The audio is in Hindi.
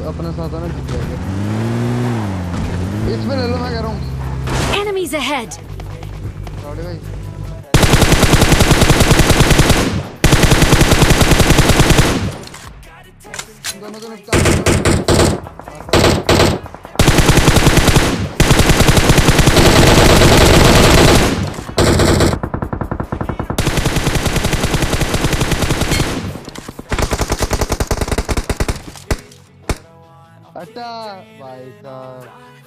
अपने साथ आना जीत जाएगा। इसमें ले लो, मैं कह रहा हूँ। Enemies ahead. रावड़ी भाई दोनों को निपटा दो। अट्टा भाई साहब।